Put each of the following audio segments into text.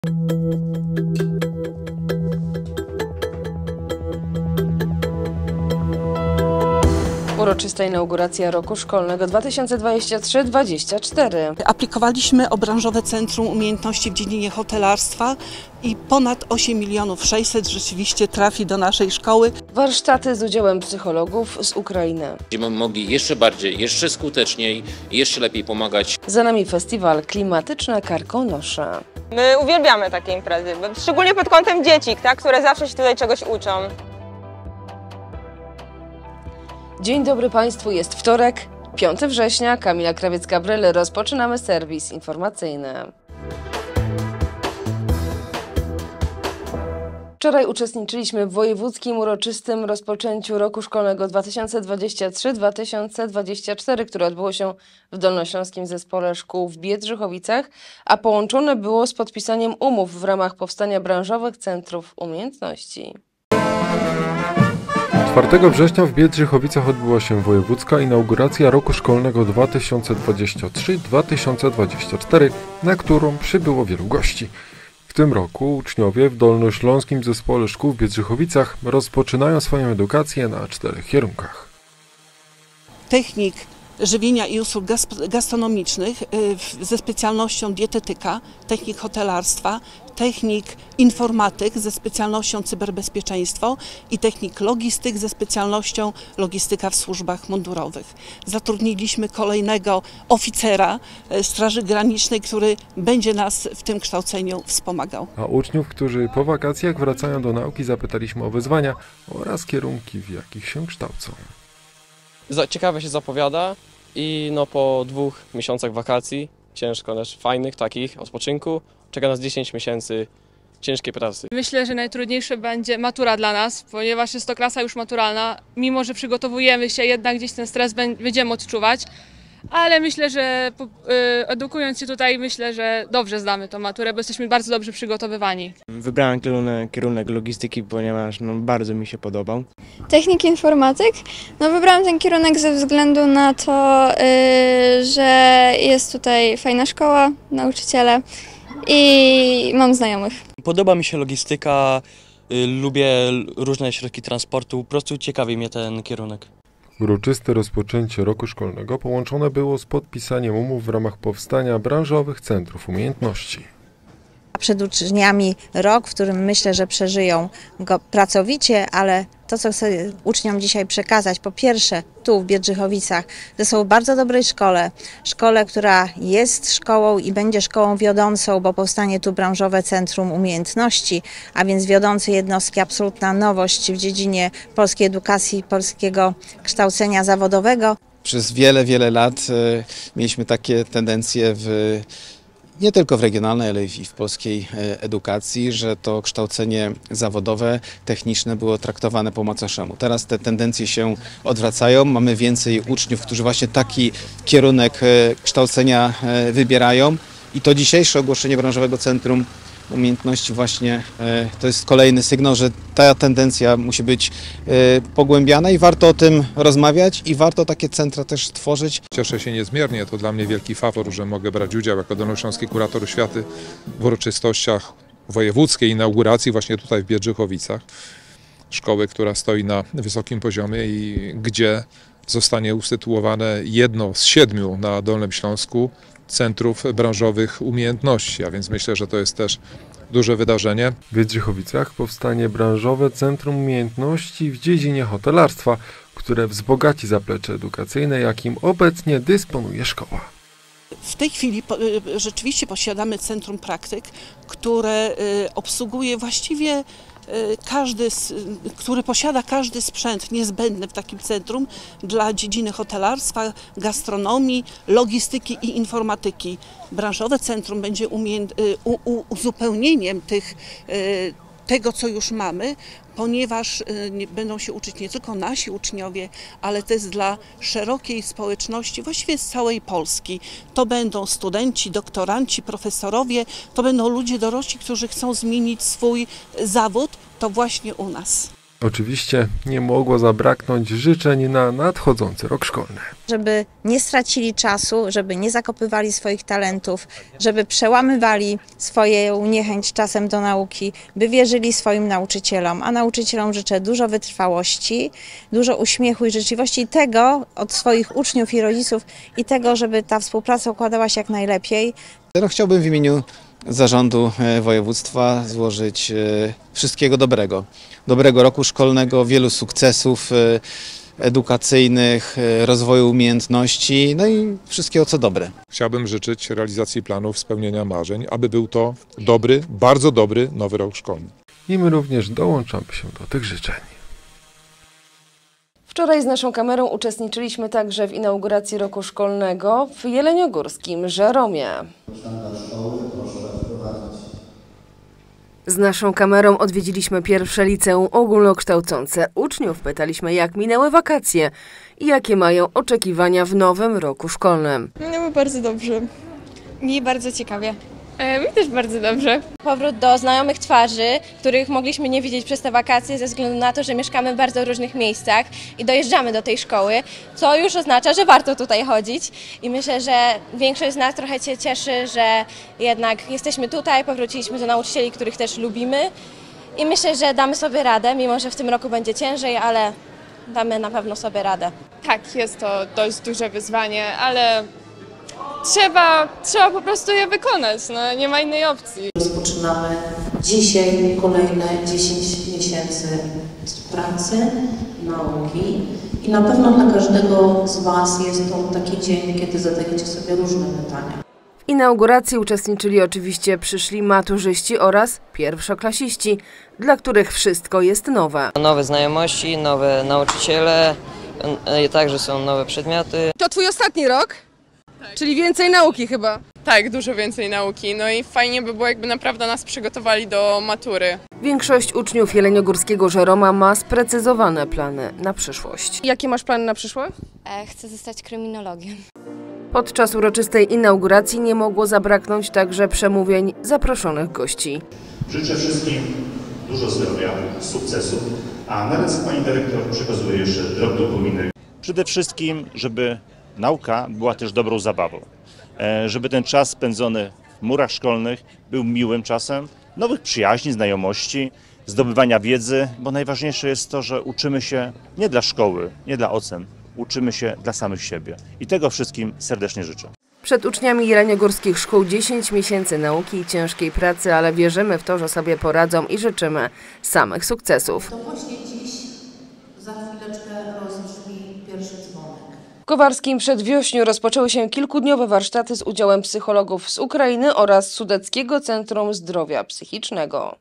Uroczysta inauguracja roku szkolnego 2023-2024. Aplikowaliśmy o branżowe Centrum Umiejętności w dziedzinie hotelarstwa i ponad 8 600 000 rzeczywiście trafi do naszej szkoły. Warsztaty z udziałem psychologów z Ukrainy. Będziemy mogli jeszcze bardziej, jeszcze skuteczniej, jeszcze lepiej pomagać. Za nami festiwal Klimatyczne Karkonosze. My uwielbiamy takie imprezy, szczególnie pod kątem dzieci, tak, które zawsze się tutaj czegoś uczą. Dzień dobry Państwu, jest wtorek, 5 września, Kamila Krawiec-Gabryle, rozpoczynamy serwis informacyjny. Wczoraj uczestniczyliśmy w wojewódzkim uroczystym rozpoczęciu roku szkolnego 2023-2024, które odbyło się w Dolnośląskim Zespole Szkół w Biedrzychowicach, a połączone było z podpisaniem umów w ramach powstania branżowych centrów umiejętności. 4 września w Biedrzychowicach odbyła się wojewódzka inauguracja roku szkolnego 2023-2024, na którą przybyło wielu gości. W tym roku uczniowie w Dolnośląskim Zespole Szkół w Biedrzychowicach rozpoczynają swoją edukację na 4 kierunkach. Technik żywienia i usług gastronomicznych ze specjalnością dietetyka, technik hotelarstwa, technik informatyk ze specjalnością cyberbezpieczeństwo i technik logistyk ze specjalnością logistyka w służbach mundurowych. Zatrudniliśmy kolejnego oficera Straży Granicznej, który będzie nas w tym kształceniu wspomagał. A uczniów, którzy po wakacjach wracają do nauki, zapytaliśmy o wyzwania oraz kierunki, w jakich się kształcą. Ciekawe się zapowiada i po 2 miesiącach wakacji, ciężko też fajnych takich, odpoczynku, czeka nas 10 miesięcy ciężkiej pracy. Myślę, że najtrudniejsze będzie matura dla nas, ponieważ jest to klasa już maturalna. Mimo że przygotowujemy się, jednak gdzieś ten stres będziemy odczuwać, ale myślę, że edukując się tutaj, myślę, że dobrze zdamy tą maturę, bo jesteśmy bardzo dobrze przygotowywani. Wybrałem kierunek logistyki, ponieważ bardzo mi się podobał. Technik informatyk. Wybrałam ten kierunek ze względu na to, że jest tutaj fajna szkoła, nauczyciele i mam znajomych. Podoba mi się logistyka, lubię różne środki transportu, po prostu ciekawi mnie ten kierunek. Uroczyste rozpoczęcie roku szkolnego połączone było z podpisaniem umów w ramach powstania branżowych centrów umiejętności. Przed uczniami rok, w którym myślę, że przeżyją go pracowicie, ale to, co chcę uczniom dzisiaj przekazać, po pierwsze tu w Biedrzychowicach, że są w bardzo dobrej szkole, która jest szkołą i będzie szkołą wiodącą, bo powstanie tu branżowe centrum umiejętności, a więc wiodące jednostki, absolutna nowość w dziedzinie polskiej edukacji, polskiego kształcenia zawodowego. Przez wiele lat mieliśmy takie tendencje nie tylko w regionalnej, ale i w polskiej edukacji, że to kształcenie zawodowe, techniczne było traktowane po macoszemu. Teraz te tendencje się odwracają, mamy więcej uczniów, którzy właśnie taki kierunek kształcenia wybierają i to dzisiejsze ogłoszenie branżowego centrum umiejętności właśnie to jest kolejny sygnał, że ta tendencja musi być pogłębiana i warto o tym rozmawiać i warto takie centra też tworzyć. Cieszę się niezmiernie, to dla mnie wielki faworyt, że mogę brać udział jako dolnośląski kurator oświaty w uroczystościach wojewódzkiej inauguracji właśnie tutaj w Biedrzychowicach. Szkoły, która stoi na wysokim poziomie i gdzie zostanie usytuowane jedno z 7 na Dolnym Śląsku centrów branżowych umiejętności, a więc myślę, że to jest też duże wydarzenie. W Biedrzychowicach powstanie branżowe centrum umiejętności w dziedzinie hotelarstwa, które wzbogaci zaplecze edukacyjne, jakim obecnie dysponuje szkoła. W tej chwili rzeczywiście posiadamy centrum praktyk, które obsługuje właściwie który posiada każdy sprzęt niezbędny w takim centrum dla dziedziny hotelarstwa, gastronomii, logistyki i informatyki. Branżowe centrum będzie uzupełnieniem tego, co już mamy, ponieważ będą się uczyć nie tylko nasi uczniowie, ale też dla szerokiej społeczności, właściwie z całej Polski. To będą studenci, doktoranci, profesorowie, to będą ludzie dorośli, którzy chcą zmienić swój zawód, to właśnie u nas. Oczywiście nie mogło zabraknąć życzeń na nadchodzący rok szkolny. Żeby nie stracili czasu, żeby nie zakopywali swoich talentów, żeby przełamywali swoją niechęć czasem do nauki, by wierzyli swoim nauczycielom. A nauczycielom życzę dużo wytrwałości, dużo uśmiechu i życzliwości, i tego od swoich uczniów i rodziców, i tego, żeby ta współpraca układała się jak najlepiej. Chciałbym w imieniu Zarządu Województwa złożyć wszystkiego dobrego. Dobrego roku szkolnego, wielu sukcesów edukacyjnych, rozwoju umiejętności, no i wszystkiego co dobre. Chciałbym życzyć realizacji planów, spełnienia marzeń, aby był to dobry, bardzo dobry nowy rok szkolny. I my również dołączamy się do tych życzeń. Wczoraj z naszą kamerą uczestniczyliśmy także w inauguracji roku szkolnego w jeleniogórskim Żeromie. Z naszą kamerą odwiedziliśmy pierwsze liceum ogólnokształcące. Uczniów pytaliśmy, jak minęły wakacje i jakie mają oczekiwania w nowym roku szkolnym. Minęły bardzo dobrze. Mi bardzo ciekawie. Mi też bardzo dobrze. Powrót do znajomych twarzy, których mogliśmy nie widzieć przez te wakacje ze względu na to, że mieszkamy w bardzo różnych miejscach i dojeżdżamy do tej szkoły, co już oznacza, że warto tutaj chodzić. I myślę, że większość z nas trochę się cieszy, że jednak jesteśmy tutaj, powróciliśmy do nauczycieli, których też lubimy i myślę, że damy sobie radę, mimo że w tym roku będzie ciężej, ale damy na pewno sobie radę. Tak, jest to dość duże wyzwanie, ale trzeba po prostu je wykonać, no, nie ma innej opcji. Rozpoczynamy dzisiaj kolejne 10 miesięcy pracy, nauki i na pewno dla każdego z Was jest to taki dzień, kiedy zadajecie sobie różne pytania. W inauguracji uczestniczyli oczywiście przyszli maturzyści oraz pierwszoklasiści, dla których wszystko jest nowe. Nowe znajomości, nowe nauczyciele, także są nowe przedmioty. To Twój ostatni rok? Tak. Czyli więcej nauki chyba? Tak, dużo więcej nauki, no i fajnie by było, jakby naprawdę nas przygotowali do matury. Większość uczniów jeleniogórskiego Żeroma ma sprecyzowane plany na przyszłość. Jakie masz plany na przyszłość? Chcę zostać kryminologiem. Podczas uroczystej inauguracji nie mogło zabraknąć także przemówień zaproszonych gości. Życzę wszystkim dużo zdrowia, sukcesów, a na ręce pani dyrektor przekazuję jeszcze drobny upominek. Przede wszystkim, żeby nauka była też dobrą zabawą, żeby ten czas spędzony w murach szkolnych był miłym czasem, nowych przyjaźni, znajomości, zdobywania wiedzy, bo najważniejsze jest to, że uczymy się nie dla szkoły, nie dla ocen, uczymy się dla samych siebie. I tego wszystkim serdecznie życzę. Przed uczniami jeleniogórskich szkół 10 miesięcy nauki i ciężkiej pracy, ale wierzymy w to, że sobie poradzą i życzymy samych sukcesów. To właśnie dziś, za chwileczkę rozbrzmi pierwszy dzwonek. W Kowarskim Przedwiośniu rozpoczęły się kilkudniowe warsztaty z udziałem psychologów z Ukrainy oraz Sudeckiego Centrum Zdrowia Psychicznego.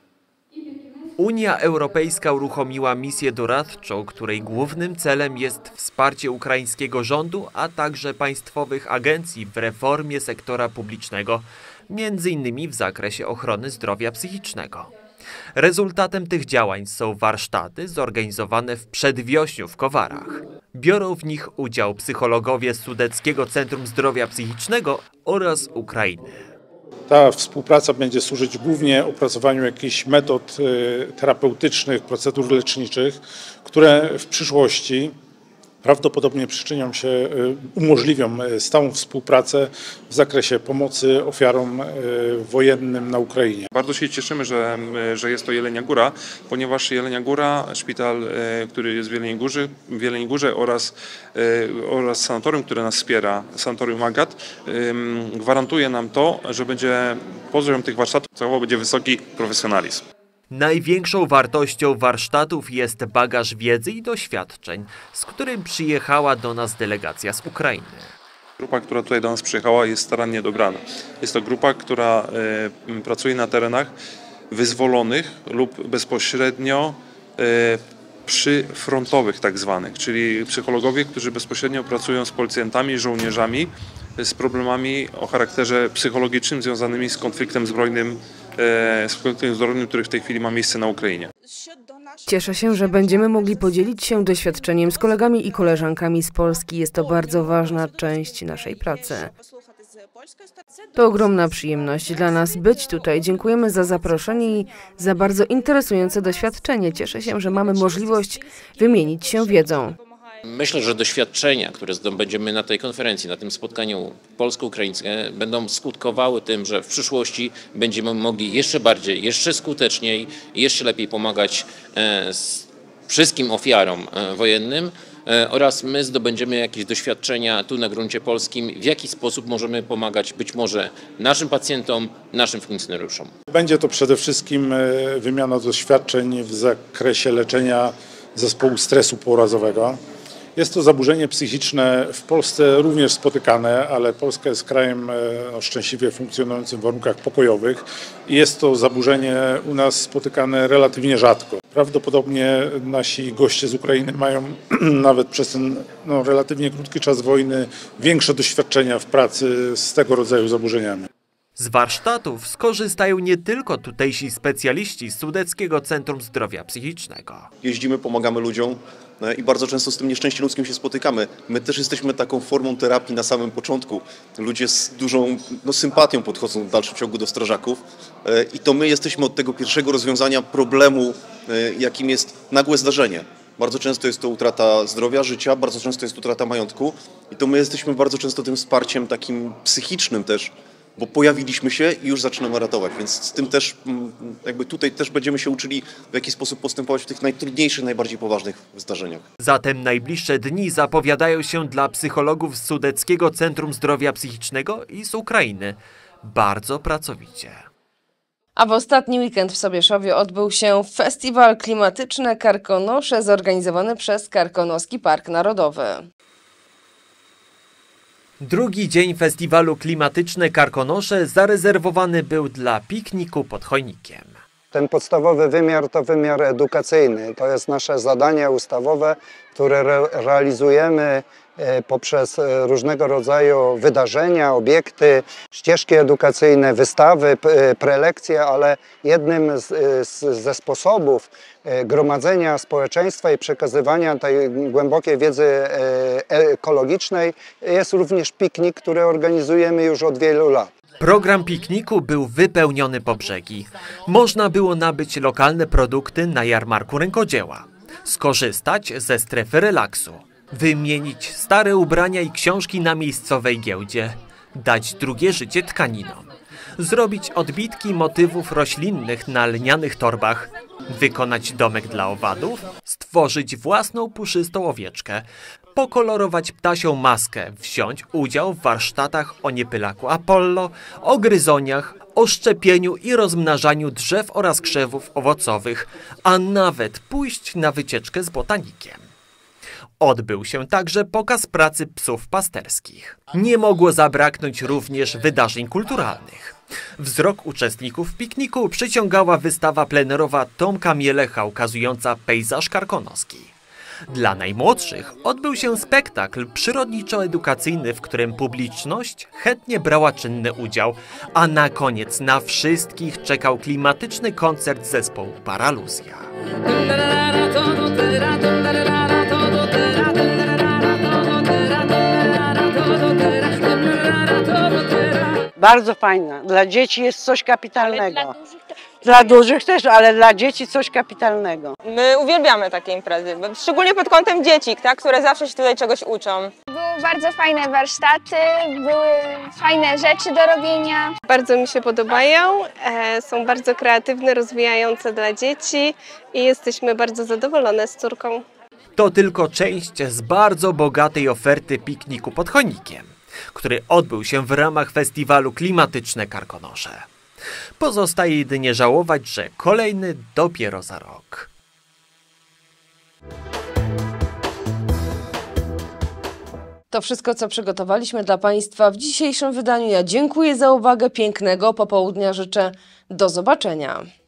Unia Europejska uruchomiła misję doradczą, której głównym celem jest wsparcie ukraińskiego rządu, a także państwowych agencji w reformie sektora publicznego, m.in. w zakresie ochrony zdrowia psychicznego. Rezultatem tych działań są warsztaty zorganizowane w Przedwiośniu w Kowarach. Biorą w nich udział psychologowie z Sudeckiego Centrum Zdrowia Psychicznego oraz Ukrainy. Ta współpraca będzie służyć głównie opracowaniu jakichś metod terapeutycznych, procedur leczniczych, które w przyszłości prawdopodobnie przyczynią się, umożliwią stałą współpracę w zakresie pomocy ofiarom wojennym na Ukrainie. Bardzo się cieszymy, że jest to Jelenia Góra, ponieważ Jelenia Góra, szpital, który jest w Jeleniej Górze oraz sanatorium, które nas wspiera, sanatorium Agat, gwarantuje nam to, że poziom tych warsztatów całowo będzie wysoki profesjonalizm. Największą wartością warsztatów jest bagaż wiedzy i doświadczeń, z którym przyjechała do nas delegacja z Ukrainy. Grupa, która tutaj do nas przyjechała, jest starannie dobrana. Jest to grupa, która pracuje na terenach wyzwolonych lub bezpośrednio przyfrontowych tak zwanych, czyli psychologowie, którzy bezpośrednio pracują z policjantami, żołnierzami z problemami o charakterze psychologicznym związanymi z konfliktem zbrojnym, który w tej chwili ma miejsce na Ukrainie. Cieszę się, że będziemy mogli podzielić się doświadczeniem z kolegami i koleżankami z Polski. Jest to bardzo ważna część naszej pracy. To ogromna przyjemność dla nas być tutaj. Dziękujemy za zaproszenie i za bardzo interesujące doświadczenie. Cieszę się, że mamy możliwość wymienić się wiedzą. Myślę, że doświadczenia, które zdobędziemy na tej konferencji, na tym spotkaniu polsko-ukraińskie, będą skutkowały tym, że w przyszłości będziemy mogli jeszcze bardziej, jeszcze skuteczniej i jeszcze lepiej pomagać wszystkim ofiarom wojennym oraz my zdobędziemy jakieś doświadczenia tu na gruncie polskim, w jaki sposób możemy pomagać być może naszym pacjentom, naszym funkcjonariuszom. Będzie to przede wszystkim wymiana doświadczeń w zakresie leczenia zespołu stresu pourazowego. Jest to zaburzenie psychiczne w Polsce również spotykane, ale Polska jest krajem szczęśliwie funkcjonującym w warunkach pokojowych i jest to zaburzenie u nas spotykane relatywnie rzadko. Prawdopodobnie nasi goście z Ukrainy mają nawet przez ten relatywnie krótki czas wojny większe doświadczenia w pracy z tego rodzaju zaburzeniami. Z warsztatów skorzystają nie tylko tutejsi specjaliści z Sudeckiego Centrum Zdrowia Psychicznego. Jeździmy, pomagamy ludziom i bardzo często z tym nieszczęściem ludzkim się spotykamy. My też jesteśmy taką formą terapii na samym początku. Ludzie z dużą sympatią podchodzą w dalszym ciągu do strażaków i to my jesteśmy od tego pierwszego rozwiązania problemu, jakim jest nagłe zdarzenie. Bardzo często jest to utrata zdrowia, życia, bardzo często jest utrata majątku i to my jesteśmy bardzo często tym wsparciem takim psychicznym też, bo pojawiliśmy się i już zaczynamy ratować, więc z tym też jakby tutaj też będziemy się uczyli, w jaki sposób postępować w tych najtrudniejszych, najbardziej poważnych zdarzeniach. Zatem najbliższe dni zapowiadają się dla psychologów z Sudeckiego Centrum Zdrowia Psychicznego i z Ukrainy bardzo pracowicie. A w ostatni weekend w Sobieszowie odbył się festiwal klimatyczny Karkonosze zorganizowany przez Karkonoski Park Narodowy. Drugi dzień festiwalu Klimatyczne Karkonosze zarezerwowany był dla pikniku pod Chojnikiem. Ten podstawowy wymiar to wymiar edukacyjny. To jest nasze zadanie ustawowe, które realizujemy poprzez różnego rodzaju wydarzenia, obiekty, ścieżki edukacyjne, wystawy, prelekcje, ale jednym ze sposobów gromadzenia społeczeństwa i przekazywania tej głębokiej wiedzy ekologicznej jest również piknik, który organizujemy już od wielu lat. Program pikniku był wypełniony po brzegi. Można było nabyć lokalne produkty na jarmarku rękodzieła, skorzystać ze strefy relaksu, wymienić stare ubrania i książki na miejscowej giełdzie, dać drugie życie tkaninom, zrobić odbitki motywów roślinnych na lnianych torbach, wykonać domek dla owadów, stworzyć własną puszystą owieczkę, pokolorować ptasią maskę, wziąć udział w warsztatach o niepylaku Apollo, o gryzoniach, o szczepieniu i rozmnażaniu drzew oraz krzewów owocowych, a nawet pójść na wycieczkę z botanikiem. Odbył się także pokaz pracy psów pasterskich. Nie mogło zabraknąć również wydarzeń kulturalnych. Wzrok uczestników pikniku przyciągała wystawa plenerowa Tomka Mielecha ukazująca pejzaż karkonoski. Dla najmłodszych odbył się spektakl przyrodniczo-edukacyjny, w którym publiczność chętnie brała czynny udział, a na koniec na wszystkich czekał klimatyczny koncert zespołu Paraluzja. Bardzo fajna. Dla dzieci jest coś kapitalnego. Dla dużych też, ale dla dzieci coś kapitalnego. My uwielbiamy takie imprezy, szczególnie pod kątem dzieci, tak, które zawsze się tutaj czegoś uczą. Były bardzo fajne warsztaty, były fajne rzeczy do robienia. Bardzo mi się podobają, są bardzo kreatywne, rozwijające dla dzieci i jesteśmy bardzo zadowolone z córką. To tylko część z bardzo bogatej oferty pikniku pod Chojnikiem, który odbył się w ramach festiwalu Klimatyczne Karkonosze. Pozostaje jedynie żałować, że kolejny dopiero za rok. To wszystko, co przygotowaliśmy dla Państwa w dzisiejszym wydaniu. Ja dziękuję za uwagę, pięknego popołudnia życzę. Do zobaczenia.